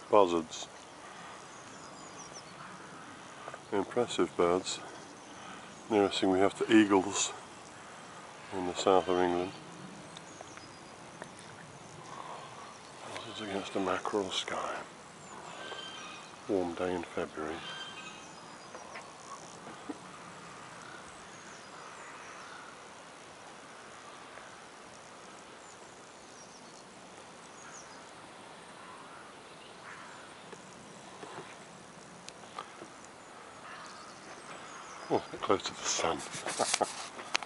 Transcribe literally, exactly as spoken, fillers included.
buzzards. Impressive birds. Nearest thing we have to eagles in the south of England. Buzzards against a mackerel sky. Warm day in February. Oh, a bit close to the sun.